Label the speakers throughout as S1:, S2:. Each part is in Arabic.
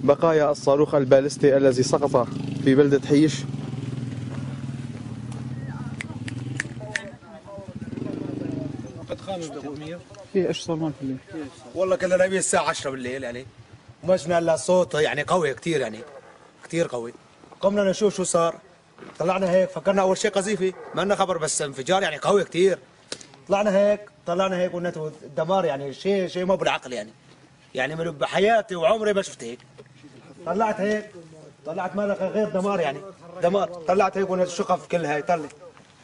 S1: بقايا الصاروخ البالستي الذي سقط في بلدة حيش.
S2: في ايش صار معك بالليل؟
S3: والله كنا نايمين الساعة 10 بالليل يعني، وما سمعنا الا صوت يعني قوي كثير، يعني كثير قوي. قمنا نشوف شو صار، طلعنا هيك فكرنا اول شيء قذيفه، ما لنا خبر بس انفجار يعني قوي كثير. طلعنا هيك قلنا دمار يعني شيء مو بالعقل يعني من بحياتي وعمري ما شفت هيك. طلعت ما لقى غير دمار يعني دمار. طلعت هيك قلنا الشقف كلها هي طلع.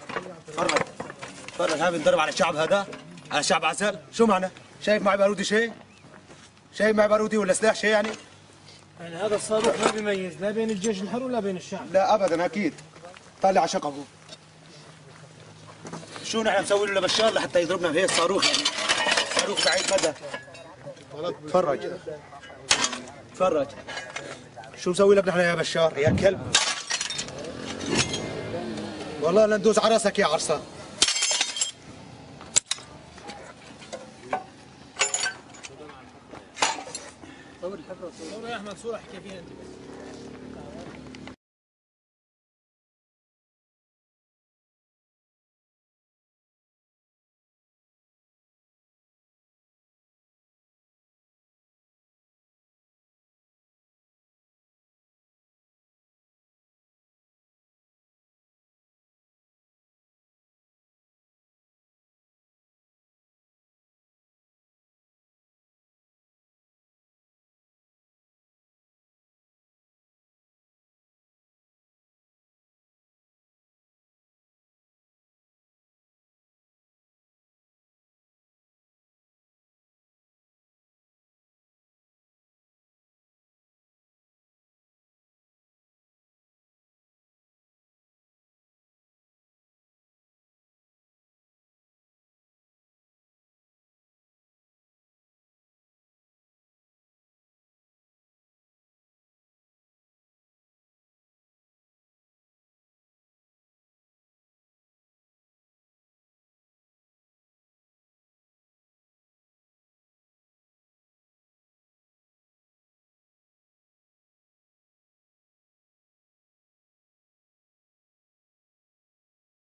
S3: تفرج هاي بنضرب على الشعب هذا، على شعب عسل. شو معنى؟ شايف معي بارودي شيء؟ شايف معي بارودي ولا سلاح شيء يعني
S4: هذا الصاروخ ما بيميز لا بين الجيش الحر ولا بين الشعب.
S3: لا ابدا اكيد. طلع على شقفه. شو نحن نسوي له لبشار لحتى يضربنا بهي الصاروخ يعني؟ صاروخ بعيد مدى. تفرج شو مسوي لك نحن يا بشار يا كلب. والله لندوس على راسك يا عرصان.
S4: صور يا احمد صورة احكي فيها انت بس.